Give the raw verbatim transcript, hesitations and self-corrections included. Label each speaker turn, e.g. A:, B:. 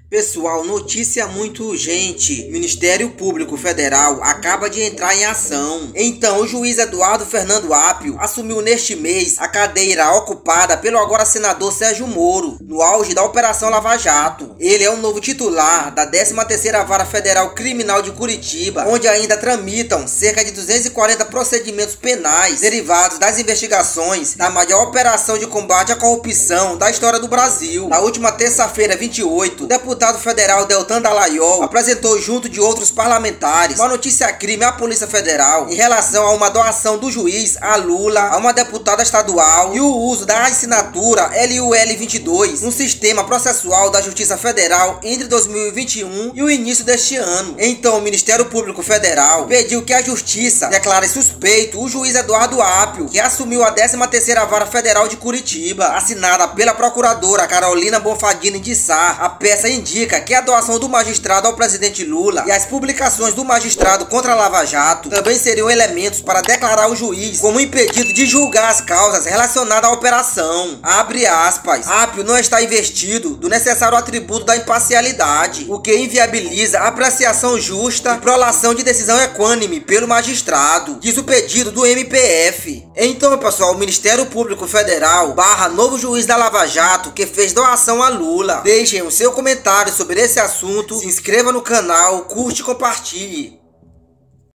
A: Pessoal, notícia muito urgente. O Ministério Público Federal acaba de entrar em ação. Então, o juiz Eduardo Fernando Apio assumiu neste mês a cadeira ocupada pelo agora senador Sérgio Moro, no auge da Operação Lava Jato. Ele é o novo titular da décima terceira Vara Federal Criminal de Curitiba, onde ainda tramitam cerca de duzentos e quarenta procedimentos penais derivados das investigações da maior operação de combate à corrupção da história do Brasil. Na última terça-feira, vinte e oito, o deputado O deputado federal Deltan Dallagnol apresentou junto de outros parlamentares uma notícia-crime à Polícia Federal em relação a uma doação do juiz a Lula, a uma deputada estadual e o uso da assinatura L U L vinte e dois no sistema processual da Justiça Federal entre dois mil e vinte e um e o início deste ano. Então, o Ministério Público Federal pediu que a Justiça declare suspeito o juiz Eduardo Apio, que assumiu a décima terceira Vara Federal de Curitiba, assinada pela procuradora Carolina Bonfadini de Sá. A peça indica indica que a doação do magistrado ao presidente Lula e as publicações do magistrado contra a Lava Jato também seriam elementos para declarar o juiz como impedido de julgar as causas relacionadas à operação. Abre aspas. Apio não está investido do necessário atributo da imparcialidade, o que inviabiliza a apreciação justa e prolação de decisão equânime pelo magistrado, diz o pedido do M P F. Então, pessoal, o Ministério Público Federal barra novo juiz da Lava Jato que fez doação a Lula. Deixem o seu comentário sobre esse assunto, se inscreva no canal, curte e compartilhe.